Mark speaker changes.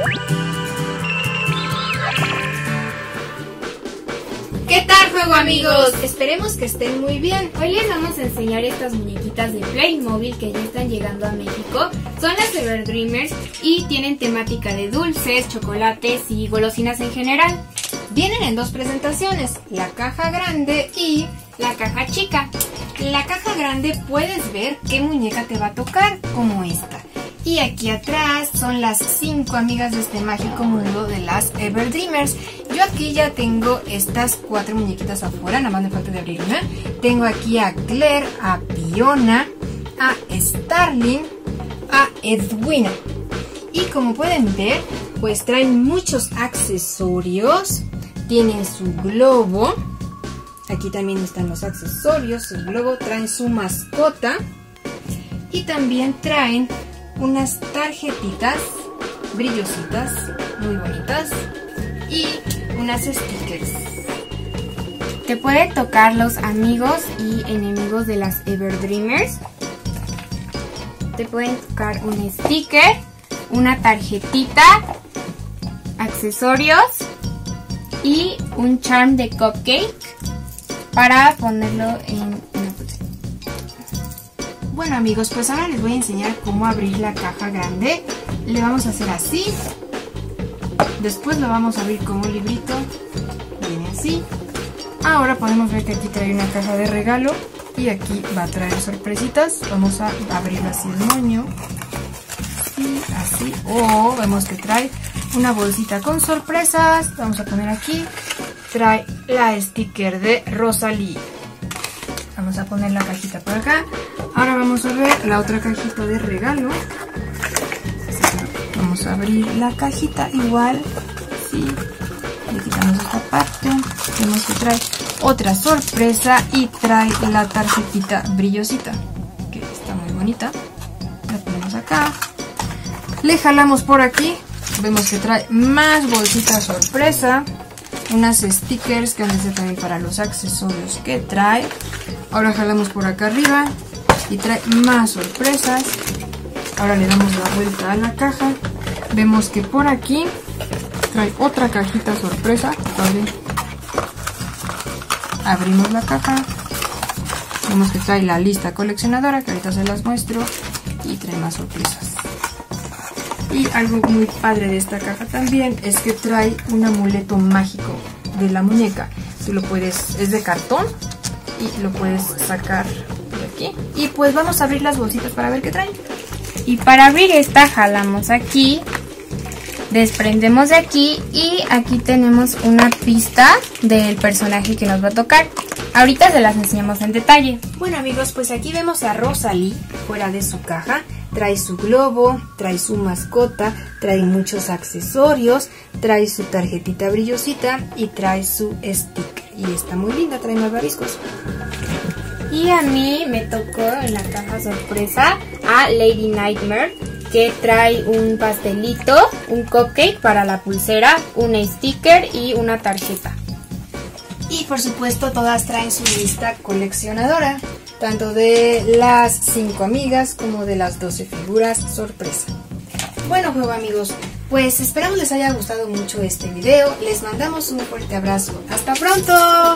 Speaker 1: ¿Qué tal, juego amigos? Esperemos que estén muy bien. Hoy les vamos a enseñar estas muñequitas de Playmobil que ya están llegando a México. Son las Everdreamers y tienen temática de dulces, chocolates y golosinas en general. Vienen en dos presentaciones, la caja grande y la caja chica. En la caja grande puedes ver qué muñeca te va a tocar, como esta. Y aquí atrás son las 5 amigas de este mágico mundo de las Everdreamers. Yo aquí ya tengo estas 4 muñequitas afuera, nada más me falta de abrir una. Tengo aquí a Claire, a Fiona, a Starling, a Edwina. Y como pueden ver, pues traen muchos accesorios. Tienen su globo. Aquí también están los accesorios, el globo. Traen su mascota. Y también traen unas tarjetitas brillositas, muy bonitas, y unas stickers. Te pueden tocar los amigos y enemigos de las Everdreamers. Te pueden tocar un sticker, una tarjetita, accesorios y un charm de cupcake para ponerlo en una pulsera. Bueno amigos, pues ahora les voy a enseñar cómo abrir la caja grande. Le vamos a hacer así. Después lo vamos a abrir como un librito. Viene así. Ahora podemos ver que aquí trae una caja de regalo. Y aquí va a traer sorpresitas. Vamos a abrir así el moño. Y así. Oh, vemos que trae una bolsita con sorpresas. Vamos a poner aquí. Trae la sticker de Rosalía. Vamos a poner la cajita por acá. Ahora vamos a ver la otra cajita de regalo. Vamos a abrir la cajita igual. Sí. Le quitamos esta parte. Vemos que trae otra sorpresa y trae la tarjetita brillosita, que está muy bonita. La ponemos acá. Le jalamos por aquí. Vemos que trae más bolsitas sorpresa. Unas stickers que van a ser también para los accesorios que trae. Ahora jalamos por acá arriba y trae más sorpresas. Ahora le damos la vuelta a la caja. Vemos que por aquí trae otra cajita sorpresa. Abrimos la caja. Vemos que trae la lista coleccionadora, que ahorita se las muestro. Y trae más sorpresas. Y algo muy padre de esta caja también es que trae un amuleto mágico de la muñeca. Tú lo puedes, es de cartón y lo puedes sacar de aquí. Y pues vamos a abrir las bolsitas para ver qué traen. Y para abrir esta jalamos aquí, desprendemos de aquí y aquí tenemos una pista del personaje que nos va a tocar. Ahorita se las enseñamos en detalle. Bueno amigos, pues aquí vemos a Rosalía fuera de su caja. Trae su globo, trae su mascota, trae muchos accesorios, trae su tarjetita brillosita y trae su sticker. Y está muy linda, trae malvaviscos. Y a mí me tocó en la caja sorpresa a Lady Nightmare, que trae un pastelito, un cupcake para la pulsera, un sticker y una tarjeta. Y por supuesto todas traen su lista coleccionadora, tanto de las 5 amigas como de las 12 figuras sorpresa. Bueno juego amigos, pues esperamos les haya gustado mucho este video. Les mandamos un fuerte abrazo. ¡Hasta pronto!